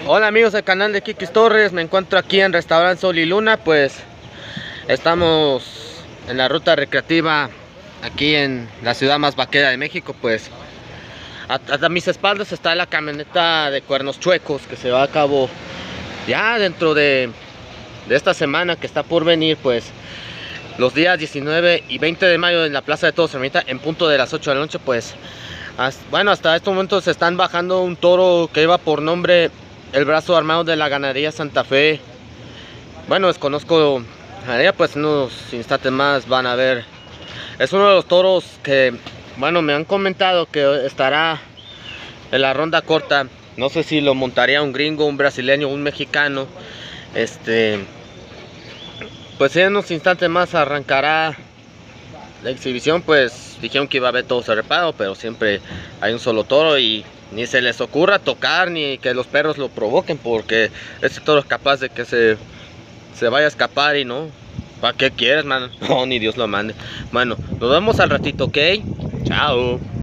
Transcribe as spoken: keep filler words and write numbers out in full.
Hola amigos del canal de Kikis Torres, me encuentro aquí en Restaurante Sol y Luna. Pues estamos en la ruta recreativa aquí en la ciudad más vaquera de México. Pues a, a mis espaldas está la camioneta de Cuernos Chuecos, que se va a cabo ya dentro de, de esta semana que está por venir, pues los días diecinueve y veinte de mayo en la Plaza de Toros Ermita, en punto de las ocho de la noche. Pues hasta, bueno, hasta este momento se están bajando un toro que lleva por nombre el brazo armado de la ganadería Santa Fe. Bueno, desconozco a pues en unos instantes más van a ver. Es uno de los toros que, bueno, me han comentado que estará en la ronda corta. No sé si lo montaría un gringo, un brasileño, un mexicano. Este, pues en unos instantes más arrancará la exhibición. Pues dijeron que iba a haber todo cerrado, pero siempre hay un solo toro y ni se les ocurra tocar ni que los perros lo provoquen, porque este toro es capaz de que se, se vaya a escapar y no. ¿Para qué quieres, man? No, ni Dios lo mande. Bueno, nos vemos al ratito, ¿ok? Chao.